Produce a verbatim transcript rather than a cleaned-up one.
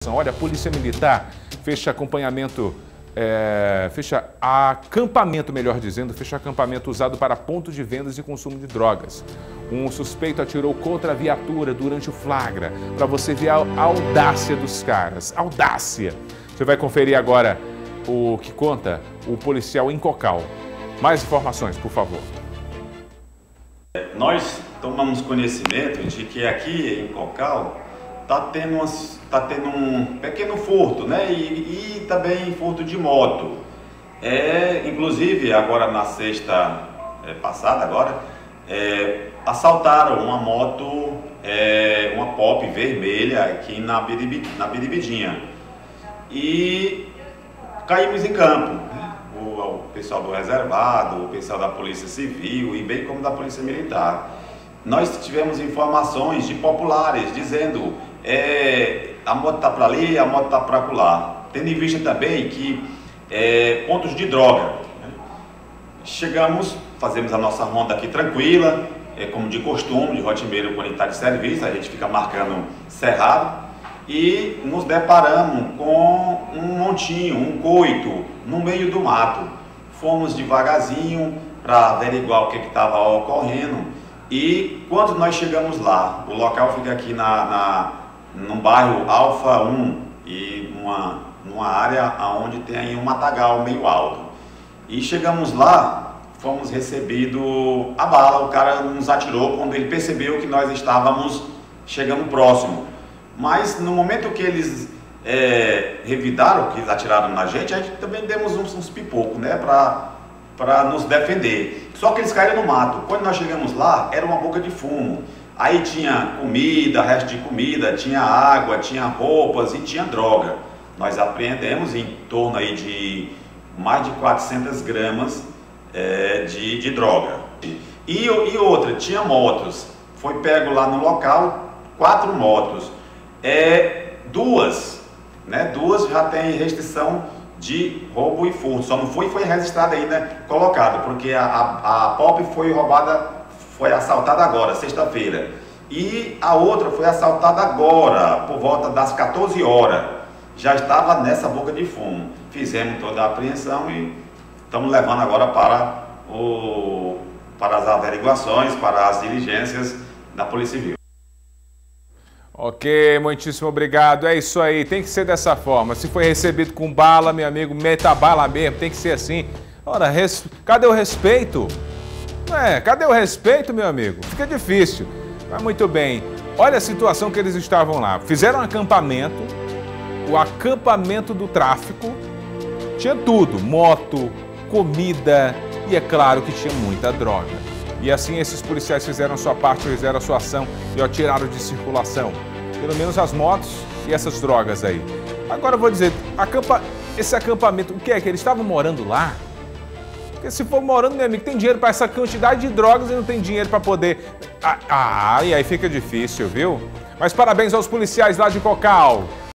Olha, a Polícia Militar fecha acompanhamento, é, fecha acampamento, melhor dizendo, fecha acampamento usado para ponto de vendas e consumo de drogas. Um suspeito atirou contra a viatura durante o flagra, para você ver a audácia dos caras, audácia. Você vai conferir agora o que conta o policial em Cocal. Mais informações, por favor. Nós tomamos conhecimento de que aqui em Cocal está tendo, umas, tá tendo um pequeno furto, né? E, e também furto de moto. É, inclusive, agora na sexta é, passada, agora, é, assaltaram uma moto, é, uma Pop vermelha aqui na, Biribi, na Biribidinha. E caímos em campo, né? O, o pessoal do reservado, o pessoal da Polícia Civil e bem como da Polícia Militar. Nós tivemos informações de populares dizendo é, a moto está para ali, a moto está para lá. Tendo em vista também que é, pontos de droga. Né? Chegamos, fazemos a nossa ronda aqui tranquila, é, como de costume, de rotineiro quando está de serviço, a gente fica marcando cerrado. E nos deparamos com um montinho, um coito, no meio do mato. Fomos devagarzinho para averiguar o que estava ocorrendo. E quando nós chegamos lá, o local fica aqui na, na, no bairro Alfa um, e uma, numa área onde tem um matagal meio alto. E chegamos lá, fomos recebidos a bala, o cara nos atirou quando ele percebeu que nós estávamos chegando próximo. Mas no momento que eles é, revidaram, que eles atiraram na gente, a gente também demos uns, uns pipocos, né, para nos defender. Só que eles caíram no mato. Quando nós chegamos lá, era uma boca de fumo. Aí tinha comida, resto de comida, tinha água, tinha roupas e tinha droga. Nós apreendemos em torno aí de mais de quatrocentas gramas é, de, de droga. E, e outra, tinha motos. Foi pego lá no local, quatro motos. É, duas, né? Duas já tem restrição de roubo e furto, só não foi foi registrada ainda, colocado, porque a, a, a Pop foi roubada, foi assaltada agora, sexta-feira, e a outra foi assaltada agora, por volta das quatorze horas, já estava nessa boca de fumo. Fizemos toda a apreensão e estamos levando agora para, o, para as averiguações, para as diligências da Polícia Civil. Ok, muitíssimo obrigado. É isso aí, tem que ser dessa forma. Se foi recebido com bala, meu amigo, meta bala mesmo, tem que ser assim. Ora, res... cadê o respeito? É, cadê o respeito, meu amigo? Fica difícil. Mas muito bem. Olha a situação que eles estavam lá. Fizeram um acampamento, o acampamento do tráfico. Tinha tudo, moto, comida e é claro que tinha muita droga. E assim esses policiais fizeram a sua parte, fizeram a sua ação e ó, tiraram de circulação. Pelo menos as motos e essas drogas aí. Agora eu vou dizer, acampa... esse acampamento, o que é? Que eles estavam morando lá? Porque se for morando, meu amigo, tem dinheiro para essa quantidade de drogas e não tem dinheiro para poder... Ah, ah, e aí fica difícil, viu? Mas parabéns aos policiais lá de Cocal.